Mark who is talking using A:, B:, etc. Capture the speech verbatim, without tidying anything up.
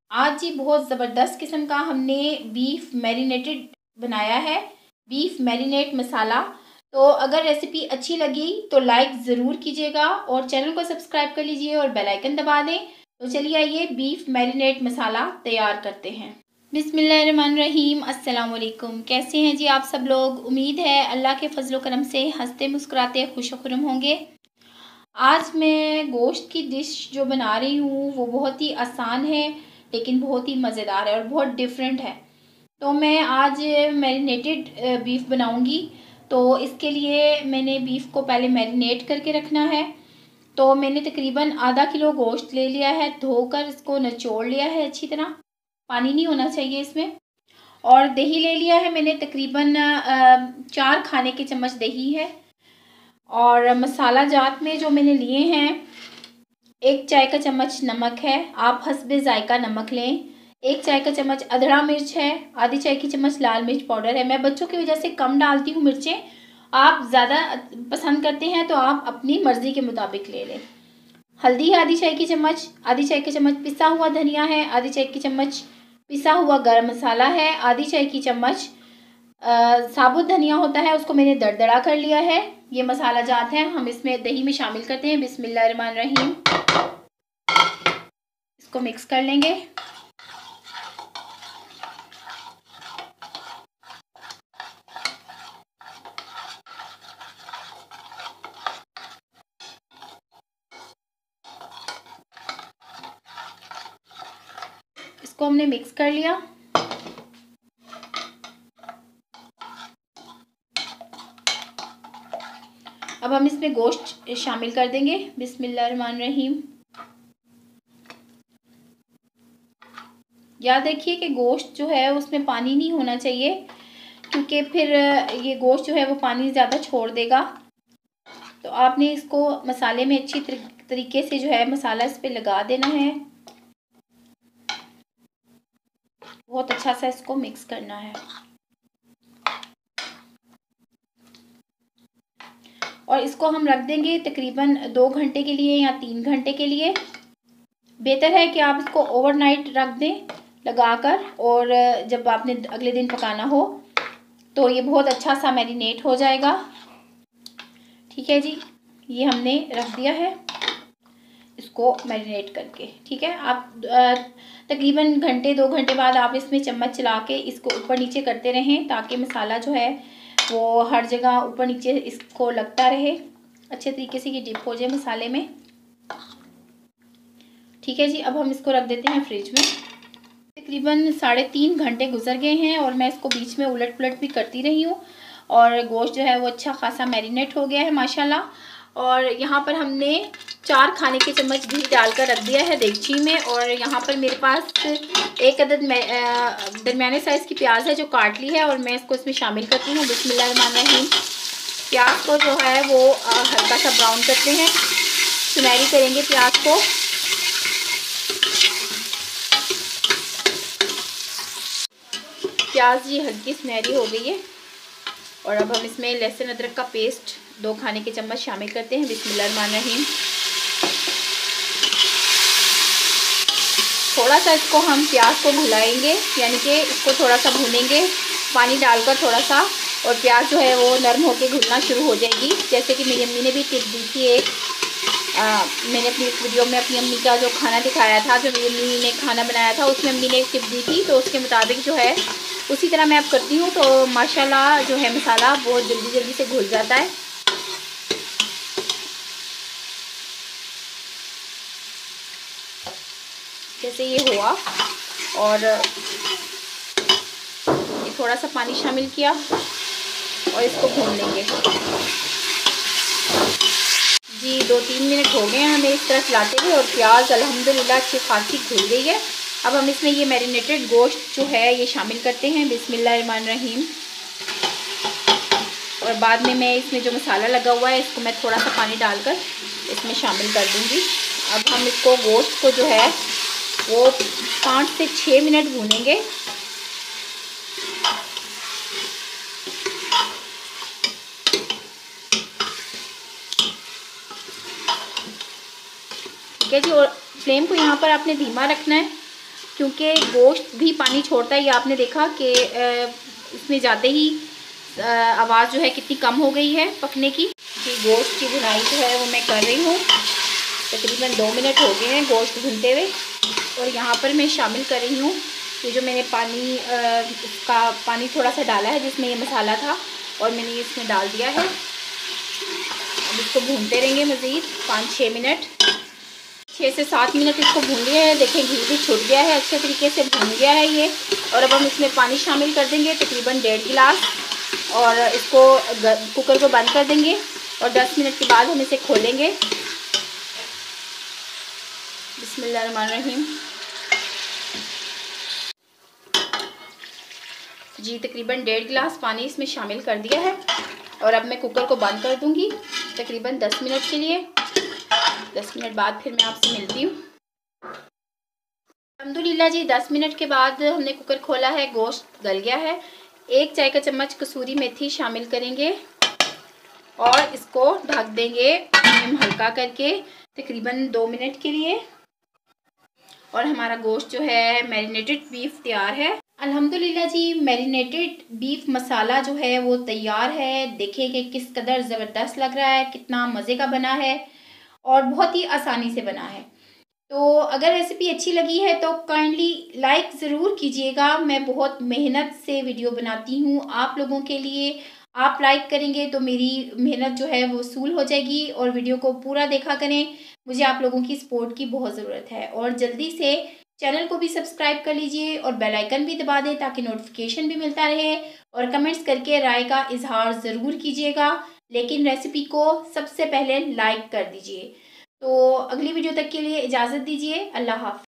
A: आज जी बहुत ज़बरदस्त किस्म का हमने बीफ मैरिनेटेड बनाया है, बीफ मैरिनेट मसाला। तो अगर रेसिपी अच्छी लगी तो लाइक ज़रूर कीजिएगा और चैनल को सब्सक्राइब कर लीजिए और बेल आइकन दबा दें। तो चलिए आइए बीफ मैरिनेट मसाला तैयार करते हैं। बिस्मिल्लाहिर्रहमानिर्रहीम। अस्सलाम वालेकुम। कैसे हैं जी आप सब लोग? उम्मीद है अल्लाह के फजलो करम से हंसते मुस्कुराते खुश खुरम होंगे। आज मैं गोश्त की डिश जो बना रही हूँ वो बहुत ही आसान है लेकिन बहुत ही मज़ेदार है और बहुत डिफरेंट है। तो मैं आज मैरिनेटेड बीफ बनाऊँगी। तो इसके लिए मैंने बीफ को पहले मैरिनेट करके रखना है। तो मैंने तकरीबन आधा किलो गोश्त ले लिया है, धोकर इसको निचोड़ लिया है अच्छी तरह, पानी नहीं होना चाहिए इसमें। और दही ले लिया है मैंने, तकरीबन चार खाने के चम्मच दही है। और मसाला जात में जो मैंने लिए हैं, एक चाय का चम्मच नमक है, आप हस्बे जायका नमक लें। एक चाय का चम्मच अधड़ा मिर्च है, आधी चाय की चम्मच लाल मिर्च पाउडर है। मैं बच्चों की वजह से कम डालती हूँ मिर्चें, आप ज़्यादा पसंद करते हैं तो आप अपनी मर्ज़ी के मुताबिक ले लें। हल्दी है आधी चाय की चम्मच, आधी चाय की चम्मच पिसा हुआ धनिया है, आधी चाय की चम्मच पिसा हुआ गरम मसाला है, आधी चाय की चम्मच साबुत धनिया होता है उसको मैंने दरदरा कर लिया है। ये मसाला जात है, हम इसमें दही में शामिल करते हैं। बिस्मिल्लाहिर्रहमानिर्रहीम। इसको मिक्स कर लेंगे। इसको हमने मिक्स कर लिया। अब हम इसमें गोश्त शामिल कर देंगे। बिस्मिल्लाहिर्रहमानिर्रहीम। याद रखिए कि गोश्त जो है उसमें पानी नहीं होना चाहिए, क्योंकि फिर ये गोश्त जो है वो पानी ज़्यादा छोड़ देगा। तो आपने इसको मसाले में अच्छी तरीके से जो है मसाला इस पे लगा देना है, बहुत अच्छा सा इसको मिक्स करना है। और इसको हम रख देंगे तकरीबन दो घंटे के लिए या तीन घंटे के लिए। बेहतर है कि आप इसको ओवरनाइट रख दें लगाकर, और जब आपने अगले दिन पकाना हो तो ये बहुत अच्छा सा मैरिनेट हो जाएगा। ठीक है जी, ये हमने रख दिया है इसको मैरिनेट करके। ठीक है, आप तकरीबन घंटे दो घंटे बाद आप इसमें चम्मच चला के इसको ऊपर नीचे करते रहें, ताकि मसाला जो है वो हर जगह ऊपर नीचे इसको लगता रहे, अच्छे तरीके से ये डिप हो जाए मसाले में। ठीक है जी, अब हम इसको रख देते हैं फ्रिज में। तकरीबन साढ़े तीन घंटे गुजर गए हैं और मैं इसको बीच में उलट पुलट भी करती रही हूँ, और गोश्त जो है वो अच्छा खासा मैरिनेट हो गया है माशाल्लाह। और यहाँ पर हमने चार खाने के चम्मच घी डालकर रख दिया है देगची में। और यहाँ पर मेरे पास एक अदद दरमियाने साइज़ की प्याज है जो काट ली है, और मैं इसको इसमें शामिल करती हूँ। बिस्मिल्लाहिर्रहमानिर्रहीम। प्याज को जो है वो हल्का सा ब्राउन करते हैं, सुनहरी करेंगे प्याज को। प्याज जी हल्की सुनहरी हो गई है। और अब हम इसमें लहसुन अदरक का पेस्ट दो खाने के चम्मच शामिल करते हैं। बिस्मिल्लाहिर्रहमानिर्रहीम। थोड़ा सा इसको हम प्याज को भुलाएंगे, यानी कि इसको थोड़ा सा भूनेंगे पानी डालकर थोड़ा सा, और प्याज जो है वो नरम होकर घुलना शुरू हो जाएगी। जैसे कि मेरी अम्मी ने भी टिप दी थी एक, आ, मैंने अपनी इस वीडियो में अपनी अम्मी का जो खाना दिखाया था, जो मेरी अम्मी ने खाना बनाया था, उसमें अम्मी ने एक टिप दी थी, तो उसके मुताबिक जो है उसी तरह मैं अब करती हूँ। तो माशाल्लाह जो है मसाला बहुत जल्दी जल्दी से घुल जाता है। जैसे ये हुआ, और ये थोड़ा सा पानी शामिल किया और इसको भून लेंगे जी। दो तीन मिनट हो गए हैं हमें इस तरह चलाते हुए, और प्याज अल्हम्दुलिल्लाह अच्छी खासी घुल गई है। अब हम इसमें ये मैरिनेटेड गोश्त जो है ये शामिल करते हैं। बिस्मिल्लाहिर्रहमानिर्रहीम। और बाद में मैं इसमें जो मसाला लगा हुआ है इसको मैं थोड़ा सा पानी डालकर इसमें शामिल कर दूंगी। अब हम इसको गोश्त को जो है वो पाँच से छः मिनट भूनेंगे। ठीक है जी, और फ्लेम को यहाँ पर आपने धीमा रखना है। क्योंकि गोश्त भी पानी छोड़ता है। ये आपने देखा कि इसमें जाते ही आवाज़ जो है कितनी कम हो गई है पकने की। जी गोश्त की भुनाई जो है वो मैं कर रही हूँ। तकरीबन दो मिनट हो गए हैं गोश्त भुनते हुए। और यहाँ पर मैं शामिल कर रही हूँ ये जो मैंने पानी इसका पानी थोड़ा सा डाला है जिसमें ये मसाला था, और मैंने ये इसमें डाल दिया है। अब इसको भूनते रहेंगे मज़ीद पाँच छः मिनट, छः से सात मिनट इसको भून लिए हैं। देखें घी भी छूट गया है, अच्छे तरीके से भून गया है ये। और अब हम इसमें पानी शामिल कर देंगे तकरीबन डेढ़ गिलास, और इसको कुकर को बंद कर देंगे और दस मिनट के बाद हम इसे खोलेंगे। बिस्मिल्लाहिर्रहमानिर्रहीम। जी तकरीबन डेढ़ गिलास पानी इसमें शामिल कर दिया है, और अब मैं कुकर को बंद कर दूंगी तकरीबन दस मिनट के लिए। दस मिनट बाद फिर मैं आपसे मिलती हूँ। अल्हम्दुलिल्लाह जी दस मिनट के बाद हमने कुकर खोला है, गोश्त गल गया है। एक चाय का चम्मच कसूरी मेथी शामिल करेंगे और इसको ढक देंगे हल्का करके तकरीबन दो मिनट के लिए। और हमारा गोश्त जो है मैरिनेटेड बीफ तैयार है। अल्हम्दुलिल्लाह जी मैरिनेटेड बीफ मसाला जो है वो तैयार है। देखें कि किस कदर ज़बरदस्त लग रहा है, कितना मज़े का बना है और बहुत ही आसानी से बना है। तो अगर रेसिपी अच्छी लगी है तो काइंडली लाइक ज़रूर कीजिएगा। मैं बहुत मेहनत से वीडियो बनाती हूँ आप लोगों के लिए। आप लाइक करेंगे तो मेरी मेहनत जो है वो वसूल हो जाएगी। और वीडियो को पूरा देखा करें, मुझे आप लोगों की सपोर्ट की बहुत ज़रूरत है। और जल्दी से चैनल को भी सब्सक्राइब कर लीजिए और बेल आइकन भी दबा दें ताकि नोटिफिकेशन भी मिलता रहे। और कमेंट्स करके राय का इजहार ज़रूर कीजिएगा, लेकिन रेसिपी को सबसे पहले लाइक कर दीजिए। तो अगली वीडियो तक के लिए इजाज़त दीजिए। अल्लाह हाफ़िज़।